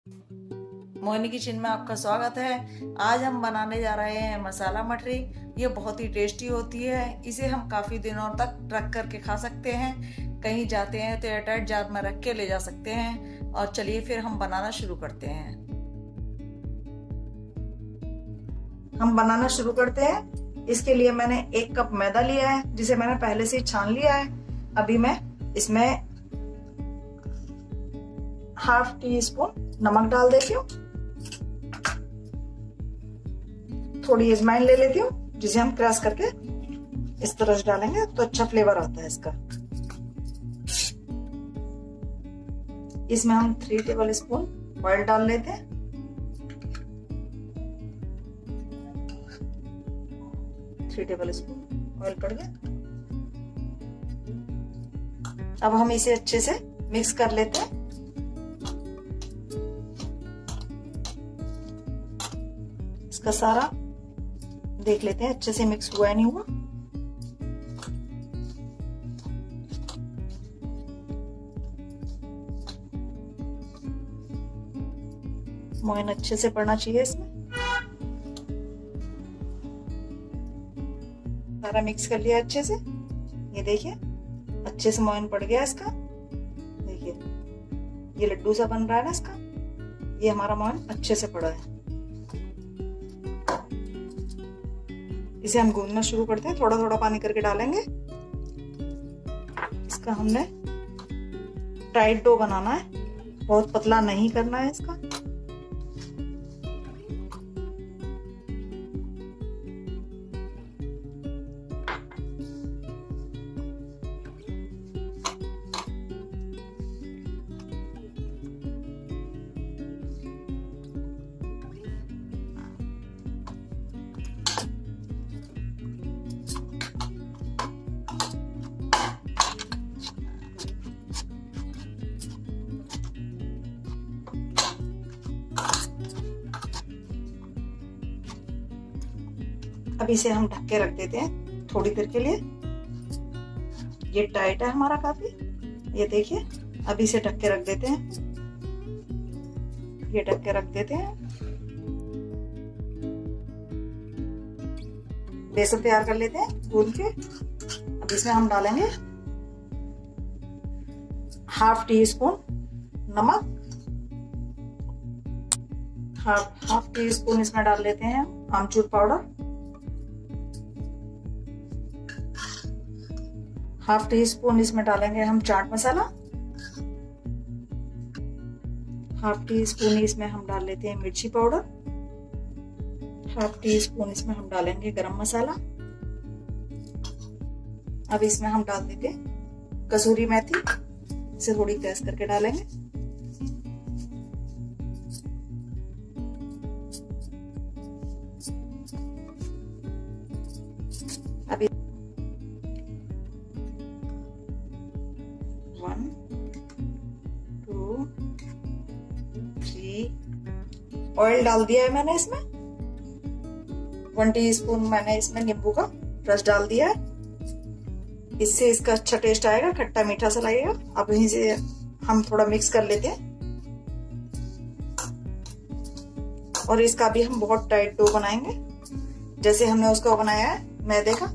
Mohini kitchen में आपका स्वागत है। आज हम बनाने जा रहे हैं मसाला मठरी। ये बहुत ही टेस्टी होती है। इसे हम काफ़ी दिनों तक रख करके खा सकते हैं। कहीं जाते हैं तो एयरटाइट जार में रख के ले जा सकते हैं। और चलिए फिर हम बनाना शुरू करते हैं। हम बनाना शुरू करते हैं। इसके लिए मैंने 1 कप मैदा लिया है, जिसे मैंने पहले से ही छान लिया है। अभी मैं इसमें ½ टीस्पून नमक डाल देती हूँ। थोड़ी अजवाइन ले लेती हूँ, जिसे हम क्रश करके इस तरह से डालेंगे तो अच्छा फ्लेवर आता है इसका। इसमें हम 3 टेबल स्पून ऑयल डाल लेते हैं। टेबल स्पून ऑयल पड़ गया। अब हम इसे अच्छे से मिक्स कर लेते हैं। इसका सारा देख लेते हैं अच्छे से मिक्स हुआ है नहीं हुआ। मोइन अच्छे से पड़ना चाहिए इसमें। सारा मिक्स कर लिया अच्छे से। ये देखिए अच्छे से मोइन पड़ गया इसका। देखिए ये लड्डू सा बन रहा है ना इसका। ये हमारा मोइन अच्छे से पड़ा है। इसे हम गूंदना शुरू करते हैं। थोड़ा थोड़ा पानी करके डालेंगे। इसका हमने टाइट डो बनाना है, बहुत पतला नहीं करना है इसका। अब इसे हम ढक के रख देते हैं थोड़ी देर के लिए। ये टाइट है हमारा काफी, ये देखिए। अब इसे ढक के रख देते हैं। ये ढक के रख देते हैं। बेसन तैयार कर लेते हैं गूंद के। अब इसमें हम डालेंगे ½ टीस्पून नमक। हाफ टीस्पून इसमें डाल लेते हैं आमचूर पाउडर। ½ टीस्पून इसमें डालेंगे हम चाट मसाला। ½ टीस्पून इसमें हम डाल लेते हैं मिर्ची पाउडर। ½ टीस्पून इसमें हम डालेंगे गरम मसाला। अब इसमें हम डाल देते हैं कसूरी मेथी। इसे थोड़ी क्रश करके डालेंगे। अभी 1 2 3 ऑयल डाल दिया है मैंने इसमें। 1 टीस्पून मैंने इसमें नींबू का रस डाल दिया है। इससे इसका अच्छा टेस्ट आएगा, खट्टा मीठा सा लगेगा। अब इसे हम थोड़ा मिक्स कर लेते हैं। और इसका भी हम बहुत टाइट डो बनाएंगे, जैसे हमने उसका बनाया है मैदे का।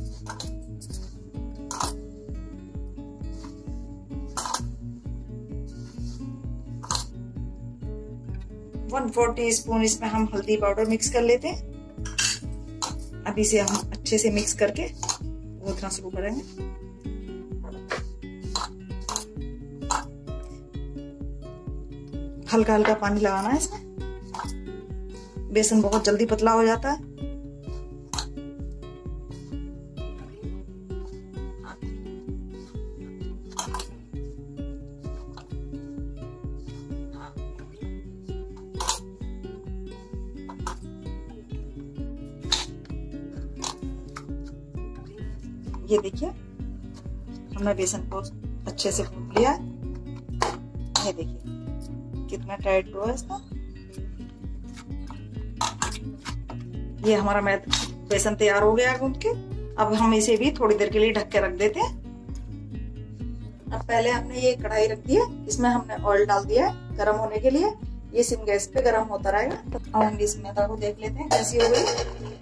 वन 4 टीस्पून इसमें हम हल्दी पाउडर मिक्स कर लेते हैं। अब इसे हम अच्छे से मिक्स करके गूंथना शुरू करेंगे। हल्का हल्का पानी लगाना है इसमें। बेसन बहुत जल्दी पतला हो जाता है। ये देखिए हमने बेसन को अच्छे से गूंथ लिया है। ये देखिए कितना टाइट डो है इसका। ये हमारा बेसन तैयार हो गया गूंथ के। अब हम इसे भी थोड़ी देर के लिए ढक के रख देते हैं। अब पहले हमने ये कढ़ाई रख दी है, इसमें हमने ऑयल डाल दिया है गर्म होने के लिए। ये सिम गैस पे गर्म होता रहेगा। अब हम इस मैदा को देख लेते हैं कैसी हो गई।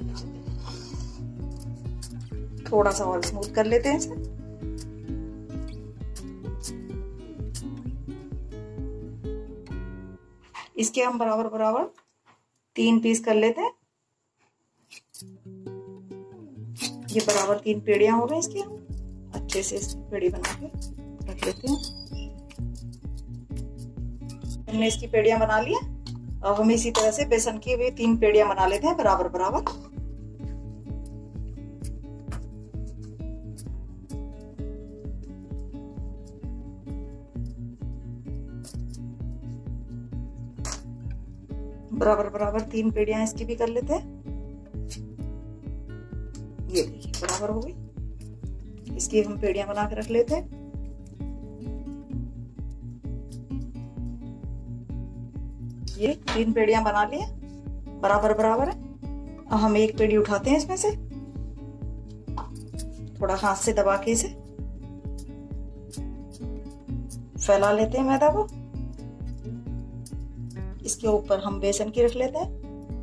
थोड़ा सा और स्मूथ कर लेते हैं इसे। इसके हम बराबर बराबर 3 पीस कर लेते हैं। ये बराबर 3 पेड़ियां हो गई इसकी। हम अच्छे से पेड़ी बना के रख लेते हैं। हमने इसकी पेड़ियां बना ली है। अब हम इसी तरह से बेसन की भी 3 पेड़ियां बना लेते हैं बराबर बराबर। बराबर बराबर 3 पेड़ियां इसकी भी कर लेते हैं। ये देखिए बराबर हो गई। इसकी हम पेड़ियां बना के रख लेते हैं। ये 3 पेड़ियां बना लिए बराबर बराबर है। अब हम एक पेड़ी उठाते हैं इसमें से, थोड़ा हाथ से दबा के इसे फैला लेते हैं मैदा को। इसके ऊपर हम बेसन की रख लेते हैं।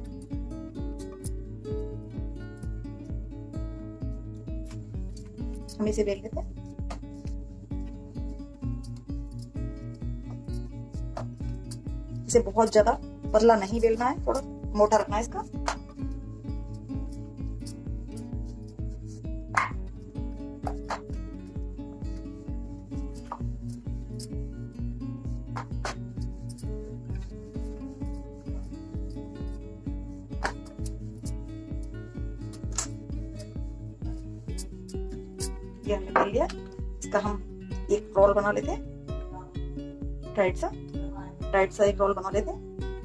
हम इसे बेल लेते हैं। इसे बहुत ज्यादा पतला नहीं बेलना है, थोड़ा मोटा रखना है इसका। ये हमने कर लिया। इसका हम एक रोल बना लेते हैं, टाइट सा एक रोल बना लेते हैं।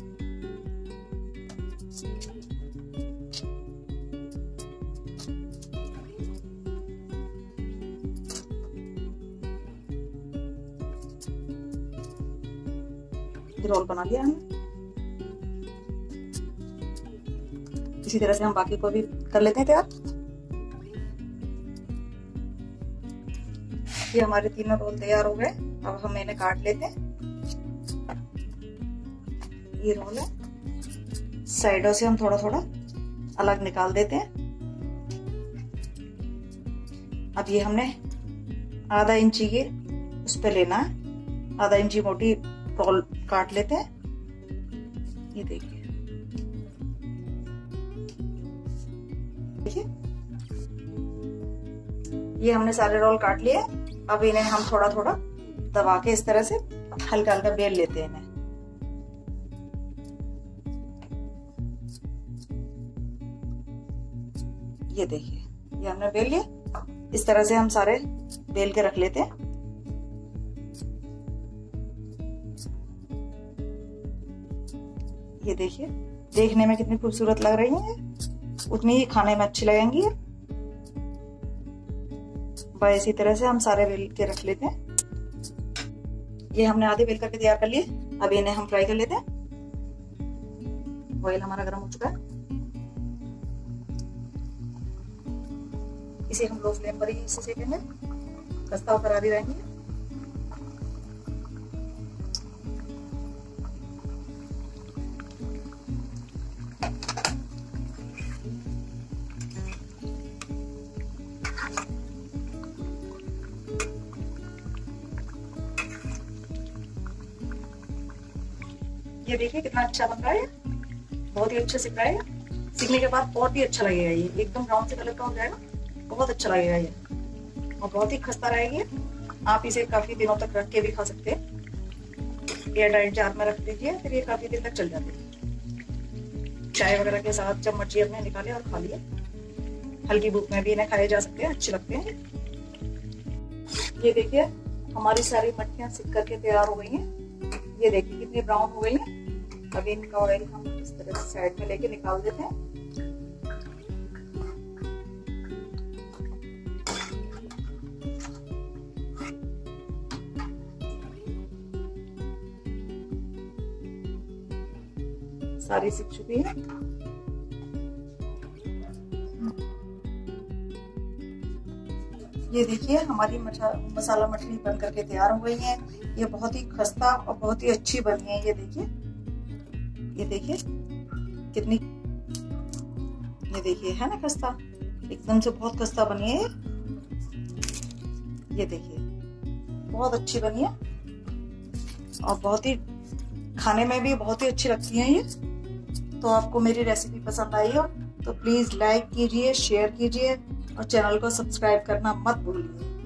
रोल बना लिया हमने। इसी तरह से हम बाकी को भी कर लेते हैं तैयार। ये हमारे तीनों रोल तैयार हो गए। अब हम इन्हें काट लेते हैं। ये रोल है, साइडों से हम थोड़ा थोड़ा अलग निकाल देते हैं। अब ये हमने आधा इंची की उस पे लेना है, आधा इंची मोटी रोल काट लेते हैं। ये देखिए ये हमने सारे रोल काट लिए। अब इन्हें हम थोड़ा थोड़ा दबा के इस तरह से हल्का हल्का बेल लेते हैं इन्हें। ये देखिए ये हमने बेल लिया। इस तरह से हम सारे बेल के रख लेते हैं। ये देखिए देखने में कितनी खूबसूरत लग रही है, उतनी ही खाने में अच्छी लगेंगी। बस इसी तरह से हम सारे बेल के रख लेते हैं। ये हमने आधे बेल करके तैयार कर लिए। अब इन्हें हम फ्राई कर लेते हैं। ऑयल हमारा गर्म हो चुका है। इसे हम लो फ्लेम पर ही इसे सेकेंगे, खस्ता होकर आधी रहेंगे। ये देखिए कितना अच्छा बन रहा है, बहुत ही अच्छा सिक रहा है। सीखने के बाद बहुत ही अच्छा लगेगा। ये एकदम ब्राउन से कलर का हो जाएगा, बहुत अच्छा लगेगा ये, और बहुत ही खस्ता रहेगी। आप इसे काफी दिनों तक रख के भी खा सकते हैं। एयर टाइट जार में रख दीजिए, फिर ये काफी दिन तक चल जाते हैं। चाय वगैरह के साथ जब मर्जी अपने निकाले और खा लिए। हल्की भूख में भी इन्हें खाए जा सकते हैं, अच्छे लगते हैं। ये देखिए हमारी सारी मट्ठियां सिक करके तैयार हो गई हैं। ये देखिए कितनी ब्राउन हो गई हैं। अभी इनका ऑयल हम इस तरह से साइड में लेके निकाल देते हैं। सारी सिक चुकी है। ये देखिए हमारी मसाला मछली बन करके तैयार हो गई है। ये बहुत ही खस्ता और बहुत ही अच्छी बनी है। ये देखिए ये देखिए कितनी, ये देखिए है ना खस्ता, एकदम से बहुत खस्ता बनी है ये देखिए बहुत अच्छी बनी है और बहुत ही खाने में भी बहुत ही अच्छी लगती है ये। तो आपको मेरी रेसिपी पसंद आई हो तो प्लीज लाइक कीजिए, शेयर कीजिए और चैनल को सब्सक्राइब करना मत भूलिए।